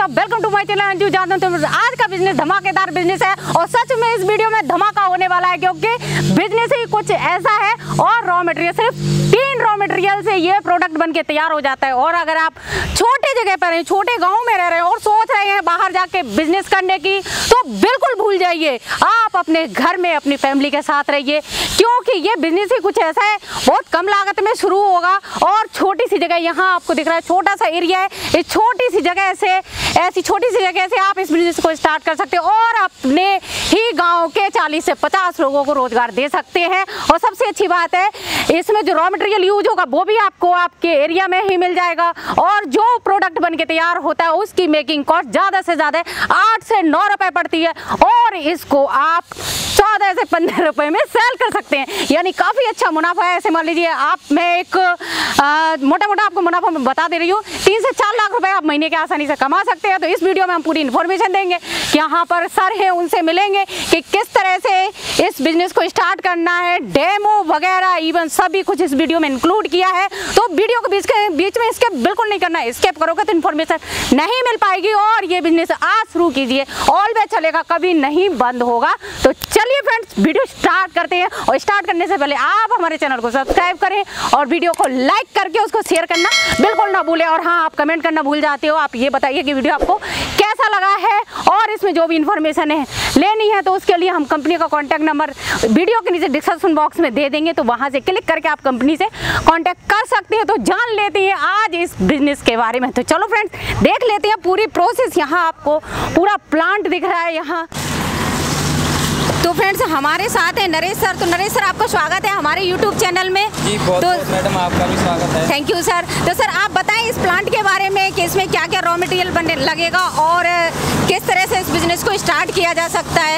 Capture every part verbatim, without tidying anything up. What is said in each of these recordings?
सब, welcome to my channel Anju जानते हो। आज का बिजनेस धमाकेदार बिजनेस है और सच में इस वीडियो में धमाका होने वाला है, क्योंकि बिजनेस ही कुछ ऐसा है और रॉ मटेरियल सिर्फ तीन रॉ मटेरियल से ये प्रोडक्ट बन के तैयार हो जाता है। और अगर आप छोटे जगह पर हैं, छोटे गाँव में रह रहे हैं और सोच रहे हैं बाहर जाके बिजनेस करने की, तो बिल्कुल भूल जाइए। आप अपने घर में अपनी फैमिली के साथ रहिए, क्योंकि ये बिजनेस ही कुछ ऐसा है, बहुत कम लागत में शुरू होगा और छोटी सी जगह, यहाँ आपको दिख रहा है छोटा सा एरिया है, इस छोटी सी जगह से, ऐसी छोटी सी जगह से आप इस बिजनेस को स्टार्ट कर सकते हो और अपने ही गांव के चालीस से पचास लोगों को रोजगार दे सकते हैं। और सबसे अच्छी बात है, इसमें जो रॉ मटेरियल यूज होगा वो भी आपको आपके एरिया में ही मिल जाएगा और जो प्रोडक्ट बन के तैयार होता है उसकी मेकिंग कॉस्ट ज़्यादा से ज़्यादा आठ से नौ रुपए पड़ती है और इसको आप चौदह से पंद्रह रुपए में सेल कर सकते हैं, यानी काफ़ी अच्छा मुनाफा है। ऐसे मान लीजिए आप, मैं एक मोटा मोटा आपको मुनाफा में बता दे रही हूँ, तीन से चार लाख रुपए आप महीने के आसानी से कमा सकते हैं। तो इस वीडियो में हम पूरी इन्फॉर्मेशन देंगे, यहाँ पर सर हैं उनसे मिलेंगे कि किस तरह से इस बिजनेस को स्टार्ट करना है, डेमो वगैरह इवन सभी कुछ इस वीडियो में इंक्लूड किया है। तो वीडियो को बीच के बीच में स्किप बिल्कुल नहीं करना है, स्किप करोगे तो इन्फॉर्मेशन नहीं मिल पाएगी। और ये बिजनेस आज शुरू कीजिए, ऑलवेज चलेगा, कभी नहीं बंद होगा। तो चलिए फ्रेंड्स, वीडियो स्टार्ट करते हैं। और स्टार्ट करने से पहले आप हमारे चैनल को सब्सक्राइब करें और वीडियो को लाइक करके उसको शेयर करना बिल्कुल ना भूलें। और हाँ, आप कमेंट करना भूल जाते हो, आप ये बताइए कि वीडियो आपको कैसा लगा है और इसमें जो भी इन्फॉर्मेशन है लेनी है तो उसके लिए हम कंपनी का कॉन्टैक्ट नंबर वीडियो के नीचे डिस्क्रिप्शन बॉक्स में दे देंगे, तो वहाँ से क्लिक करके आप कंपनी से कॉन्टैक्ट कर सकते हैं। तो जान लेते हैं आज इस बिजनेस के बारे में। तो चलो फ्रेंड्स, देख लेते हैं पूरी प्रोसेस। यहाँ आपको पूरा प्लांट दिख रहा है यहाँ। तो फ्रेंड्स, हमारे साथ है नरेश सर। तो नरेश सर, आपका स्वागत है हमारे यूट्यूब चैनल में। जी बहुत, तो बहुत मैडम, आपका भी स्वागत है। Thank you sir. तो सर आप बताएं इस प्लांट के बारे में कि इसमें क्या क्या रॉ मटेरियल बनने लगेगा और किस तरह से इस बिजनेस को स्टार्ट किया जा सकता है।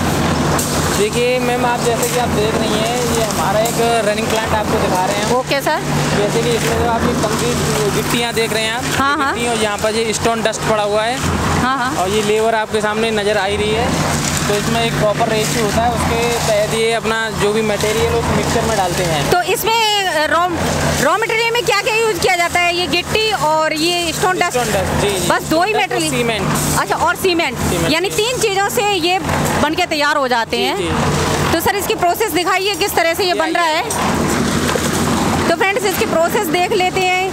देखिए मैम, आप जैसे कि आप देख रही हैं, ये हमारा एक रनिंग प्लांट आपको दिखा रहे हैं। Okay sir. जैसे कि इसमें जो आप ये कंक्रीट गिट्टियाँ देख रहे हैं आप, हाँ हाँ, और यहाँ पर ये स्टोन डस्ट पड़ा हुआ है। हाँ हाँ, और ये लेबर आपके सामने नज़र आ ही रही है। तो इसमें एक प्रॉपर रेशियो होता है, उसके तहत ये अपना जो भी मटेरियल उस मिक्सचर में डालते हैं। तो इसमें रॉ रॉ मटेरियल में क्या क्या यूज किया जाता है? ये गिट्टी और ये स्टोन डस्ट, जी जी, बस दो ही मटेरियल। सीमेंट। अच्छा, और सीमेंट, यानी तीन चीज़ों से ये बन के तैयार हो जाते हैं। जी। तो सर इसकी प्रोसेस दिखाइए किस तरह से ये बन रहा है। तो फ्रेंड्स, इसकी प्रोसेस देख लेते हैं।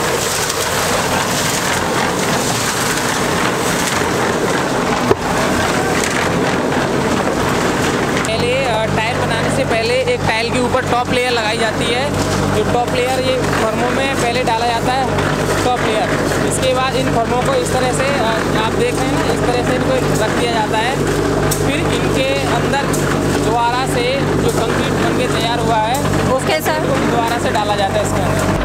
टाइल बनाने से पहले एक टाइल के ऊपर टॉप लेयर लगाई जाती है। जो टॉप लेयर ये फर्मों में पहले डाला जाता है, टॉप लेयर। इसके बाद इन फर्मों को इस तरह से आप देख रहे हैं, इस तरह से इनको रख दिया जाता है। फिर इनके अंदर दोबारा से जो कंक्रीट बन के तैयार हुआ है, ओके सर, दोबारा से डाला जाता है इसके अंदर।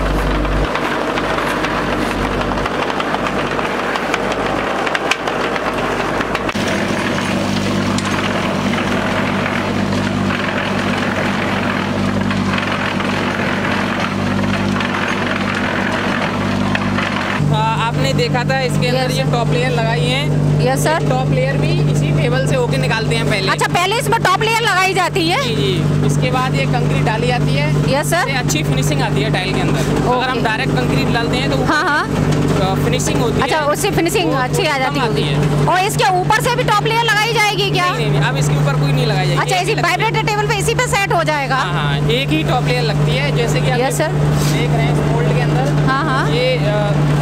आपने देखा था इसके अंदर ये टॉप लेयर लगाई है। Yes sir. टॉप लेयर भी इसी टेबल से होके निकालते हैं पहले। अच्छा, पहले इसमें टॉप लेयर लगाई जाती है। जी जी। इसके बाद ये कंक्रीट डाली जाती है। Yes sir. अच्छी फिनिशिंग आती है टाइल के अंदर। अगर हम डायरेक्ट कंक्रीट डालते हैं तो हाँ हाँ, फिनिशिंग होती है। अच्छा, उससे फिनिशिंग अच्छी आ जाती है। और इसके ऊपर से भी टॉप लेयर लगाई जाएगी क्या? नहीं नहीं, अब इसके ऊपर कोई नहीं लगाई जाएगी। अच्छा, इसी वाइब्रेटर टेबल पे इसी पे सेट हो जाएगा। हाँ हाँ, एक ही टॉप लेयर लगती है। जैसे कि आप यस सर देख रहे हैं मोल्ड के अंदर, हाँ हाँ, ये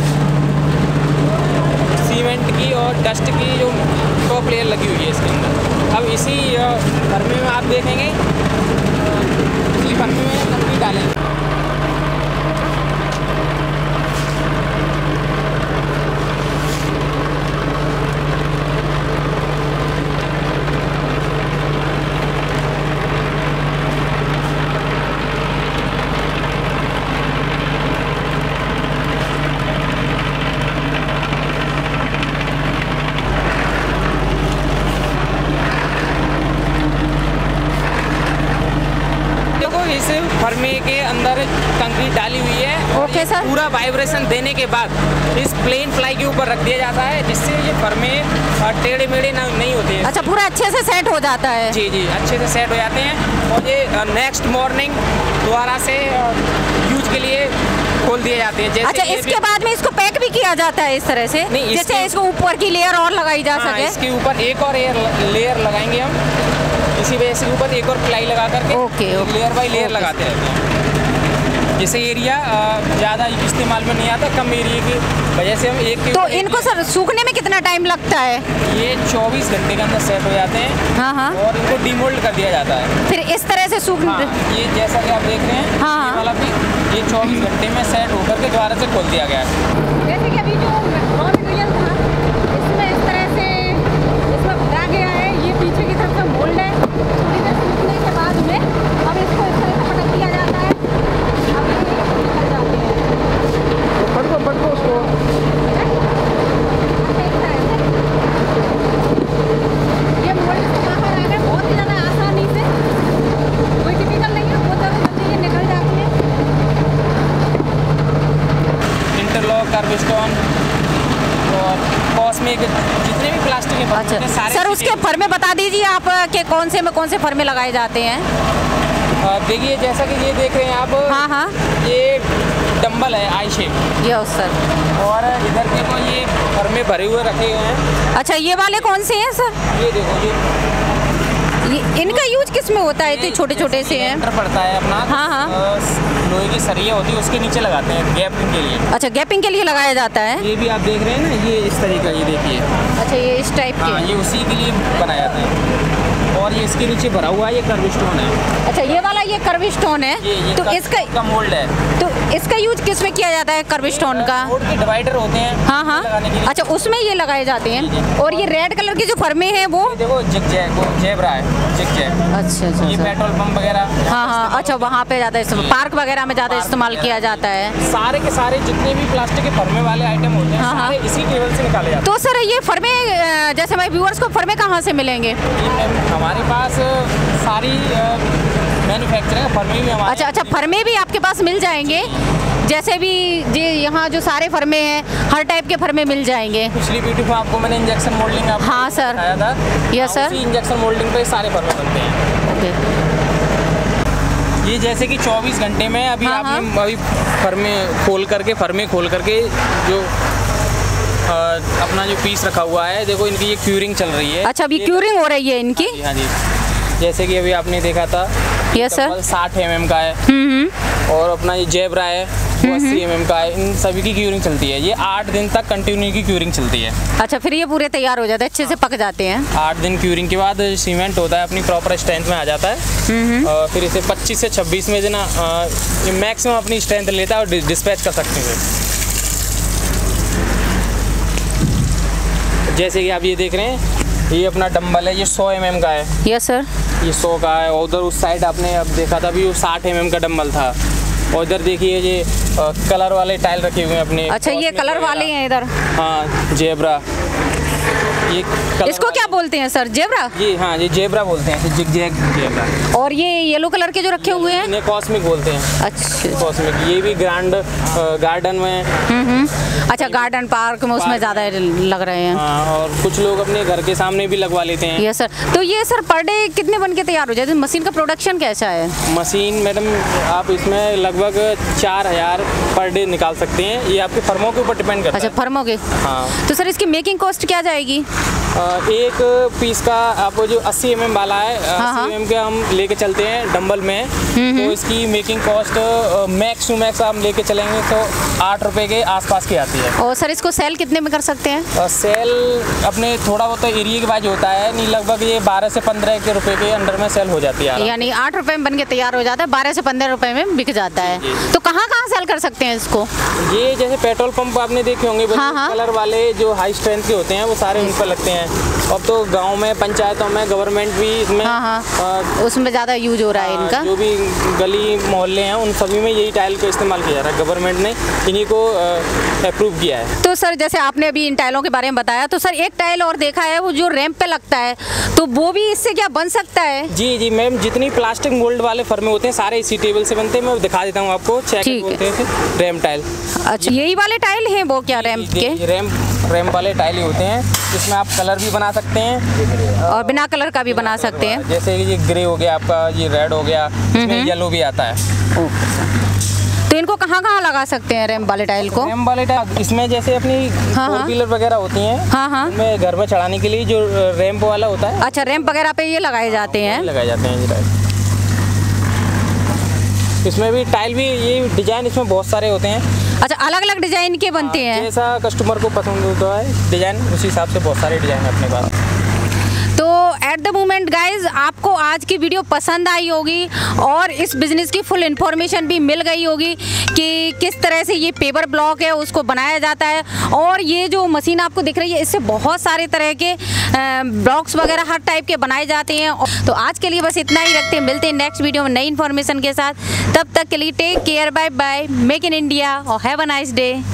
सीमेंट की और डस्ट की जो टॉप लेयर लगी हुई है इसके अंदर। अब इसी फर्मे में आप देखेंगे, इसी फर्मे में कंक्रीट डालेंगे। फर्मे के अंदर कंक्रीट डाली हुई है। Okay sir. पूरा वाइब्रेशन देने के बाद इस प्लेन फ्लाई के ऊपर रख दिया जाता है, जिससे ये फर्मे टेढ़े मेढ़े नहीं होते हैं। अच्छा, पूरा अच्छे से सेट हो जाता है। जी जी, अच्छे से सेट हो जाते हैं और ये नेक्स्ट मॉर्निंग दोबारा से यूज के लिए खोल दिए जाते हैं। जैसे अच्छा, इसके बाद में इसको पैक भी किया जाता है इस तरह से, नहीं, जैसे इसको ऊपर की लेयर और लगाई जा हाँ, सके। इसके ऊपर एक और लेयर लगाएंगे हम, इसी वजह से ऊपर एक और प्लाई लगा करके okay, okay, layer by layer okay. लगाते रहते हैं। जैसे एरिया ज़्यादा इस्तेमाल में नहीं आता, कम एरिया की वजह से हम एक के तो ऊपर एक इनको सर सूखने में कितना टाइम लगता है? ये चौबीस घंटे के अंदर सेट हो जाते हैं। हाँ हाँ। और इनको डीमोल्ड कर दिया जाता है। फिर इस तरह से सूख हाँ, ये जैसा कि आप देख रहे हैं, हाँ, ये वाला भी ये चौबीस घंटे में सेट होकर के दोबारा से खोल दिया गया है। जैसे कि अभी जो रॉ मटेरियल था, इसमें इस तरह से इसमें भरा गया है। ये पीछे की तरफ से मोल्ड है। थोड़ी देर सूखने के बाद में अब इसको इस तरह से पटक दिया जाता है। अब ये निकल जाते हैं। पटको पटको उसको। इस तरह से ये मोल्ड से बाहर आ गए बहुत ही ज़्यादा आसानी से, कोई टिपिकल नहीं है, बहुत ज़्यादा जल्दी ये निकल जाती है। इंटरलॉक, कार्बस्टोन और कॉस्मिक, जितने भी प्लास्टिक के अच्छा हैं, सारे सर, उसके फर्मे बता दीजिए आप कि कौन से में कौन से फर्मे लगाए जाते हैं। अ, देखिए जैसा कि ये देख रहे हैं आप, हाँ हाँ, ये डंबल है आई शेप, ये सर। और इधर देखो ये फर्मे भरे हुए रखे हुए हैं। अच्छा, ये वाले कौन से हैं सर? ये देखो ये ये इनका यूज किस में होता है? इतने छोटे छोटे से हैं। एंटर पड़ता है अपना, हाँ, हाँ। अ, लोहे की सरिया होती है, उसके नीचे लगाते हैं गैपिंग के लिए। अच्छा, गैपिंग के लिए लगाया जाता है। ये भी आप देख रहे हैं ना, ये इस तरीके का, ये देखिए। अच्छा, ये इस टाइप हाँ, के। ये उसी के लिए बनाया जाता है। और ये इसके नीचे भरा हुआ है, ये कर्व स्टोन है। अच्छा, ये वाला ये कर्व स्टोन है। ये, ये तो कर्व इसका का मोल्ड है। तो इसका यूज किस में किया जाता है कर्व स्टोन का? रोड के डिवाइडर होते हैं, हाँ हाँ। लगाने के लिए। अच्छा, उसमें ये लगाए जाते हैं। और ये रेड कलर की जो फर्मे हैं वो? ये देखो जिग जैग, वो जेब्रा है, जिग जैग। अच्छा अच्छा ये अच्छा। पेट्रोल पंप वगैरह। हाँ हाँ, अच्छा, वहाँ पे ज़्यादा इस्तेमाल, पार्क वगैरह में ज़्यादा इस्तेमाल किया जाता है। सारे के सारे जितने भी प्लास्टिक के फर्मे वाले आइटम होते हैं, हाँ, हाँ। सारे इसी टेबल से निकाले जाते तो सर, ये फर्मे अ, जैसे हमारे व्यूअर्स को फर्मे कहाँ से मिलेंगे? हैं। हमारे पास सारी मैन्युफैक्चरिंग फर्मे भी हमारे। अच्छा अच्छा, फर्मे भी आपके पास मिल जाएंगे, जैसे भी जी यहाँ जो सारे फर्मे हैं, हर टाइप के फर्मे मिल जाएंगे। पिछली वीडियो में आपको मैंने इंजेक्शन मोल्डिंग आपको हाँ, सर। बताया था। Yes, sir. उसी इंजेक्शन मोल्डिंग पे सारे फर्मे बनते हैं। ओके। ये जैसे कि चौबीस घंटे में अभी हाँ, आपने अभी फर्मे खोल करके फर्मे खोल करके जो अ, अपना जो पीस रखा हुआ है, देखो इनकी ये क्यूरिंग चल रही है। अच्छा, अभी क्यूरिंग हो रही है इनकी? जी, हाँ जी। जैसे कि अभी आपने देखा था, यस सर। साठ एम एम का है, हम्म और अपना ये जेब्रा है वो अस्सी एम एम का है। इन सभी की क्यूरिंग चलती है। ये आठ दिन तक कंटिन्यू की क्यूरिंग चलती है। अच्छा, फिर ये पूरे तैयार हो जाते हैं, अच्छे से पक जाते हैं। आठ दिन क्यूरिंग के बाद सीमेंट होता है, अपनी प्रॉपर स्ट्रेंथ में आ जाता है। और फिर इसे पच्चीस से छब्बीस में जो ना मैक्सिमम अपनी स्ट्रेंथ लेता है और डिस्पैच कर सकते हैं। जैसे कि आप ये देख रहे हैं, ये अपना डंबल है, ये सौ एम एम का है। Yes sir. ये सौ का है। और उधर उस साइड आपने अब देखा था भी, वो साठ एम एम का डंबल था। और इधर देखिए ये आ, कलर वाले टाइल रखे हुए हैं अपने। अच्छा, ये कलर वाले हैं इधर? हाँ, जेब्रा। ये इसको क्या बोलते हैं सर, जेब्रा? ये हाँ, ये जेब्रा बोलते हैं, जिग जैग जेब्रा। और ये येलो कलर के जो रखे हुए हैं? इन्हें कॉस्मिक बोलते हैं। अच्छा, कॉस्मिक, ये भी ग्रांड गार्डन में। हम्म अच्छा, गार्डन पार्क में उसमें ज़्यादा लग रहे हैं। हाँ, और कुछ लोग अपने घर के सामने भी लगवा लेते हैं। Yes sir. तो ये सर पर डे कितने बन के तैयार हो जाते हैं? मशीन का प्रोडक्शन कैसा है? मशीन मैडम, आप इसमें लगभग चार हजार पर डे निकाल सकते हैं। ये आपके फर्मों के ऊपर डिपेंड करता अच्छा, है। फर्मों के। हाँ। तो सर, इसकी मेकिंग कॉस्ट क्या जाएगी? अ, एक पीस का आपको जो अस्सी एम एम वाला है, हाँ, अस्सी एम एम के हम लेके चलते हैं डंबल में, तो इसकी making cost max to max हम लेके चलेंगे तो आठ रुपए के आसपास की आती है। और सर, इसको सेल कितने में कर सकते हैं? और सेल अपने थोड़ा बहुत एरिया के वाइज होता है, नहीं लगभग ये बारह से पंद्रह के रुपए के अंडर में सेल हो जाती है। यानी आठ रुपए में बन के तैयार हो जाता है, बारह से पंद्रह रुपए में बिक जाता है। तो कहाँ कहाँ सेल कर सकते हैं इसको? ये जैसे पेट्रोल पंप आपने देखे होंगे, हाँ, हाँ। कलर वाले जो हाई स्ट्रेंथ के होते हैं वो सारे उन पर लगते हैं। अब तो गांव में, पंचायतों में, गवर्नमेंट भी इसमें, हाँ हाँ, आ, उसमें ज़्यादा यूज हो रहा है इनका। जो भी गली मोहल्ले हैं उन सभी में यही टाइल का इस्तेमाल किया जा रहा है। गवर्नमेंट ने इन्हीं को अप्रूव किया है। तो सर, जैसे आपने अभी इन टाइलों के बारे में बताया, तो सर एक टाइल और देखा है वो जो रैंप पे लगता है, तो वो भी इससे क्या बन सकता है? जी जी मैम, जितनी प्लास्टिक मोल्ड वाले फर्मे होते हैं सारे इसी टेबल से बनते हैं। मैं दिखा देता हूँ आपको। चेक बोलते हैं रैम्प टाइल। अच्छा, यही वाले टाइल हैं वो क्या रैंप के? रैम्प रैम्प वाले टाइल ही होते हैं, जिसमें आप कलर भी बना सकते हैं और बिना कलर का भी बना सकते हैं। जैसे ये ग्रे हो गया आपका, ये रेड हो गया, इसमें येलो भी आता है। तो इनको कहाँ कहाँ लगा सकते हैं रैम्प वाले टाइल को? रैम्प वाले टाइल इसमें जैसे अपनी हाँ, फोर हाँ। व्हीलर वगैरह होती हैं, हाँ हाँ, उनमें घर में चढ़ाने के लिए जो रैम्प वाला होता है। अच्छा, रैम्प वगैरह पे ये लगाए जाते हैं। लगाए जाते हैं ये टाइल। इसमें भी टाइल भी ये डिजाइन इसमें बहुत सारे होते हैं। अच्छा, अलग अलग डिजाइन के बनते हैं। जैसा कस्टमर को पसंद होता है डिजाइन, उसी हिसाब से बहुत सारे डिजाइन है अपने पास। तो एट द मोमेंट गाइज, आपको आज की वीडियो पसंद आई होगी और इस बिज़नेस की फुल इन्फॉर्मेशन भी मिल गई होगी कि किस तरह से ये पेपर ब्लॉक है उसको बनाया जाता है। और ये जो मशीन आपको दिख रही है, इससे बहुत सारे तरह के ब्लॉक्स वगैरह हर टाइप के बनाए जाते हैं। तो आज के लिए बस इतना ही रखते हैं, मिलते हैं नेक्स्ट वीडियो में नई इन्फॉर्मेशन के साथ। तब तक के लिए take care, bye bye, make in India और हैव अ नाइस डे।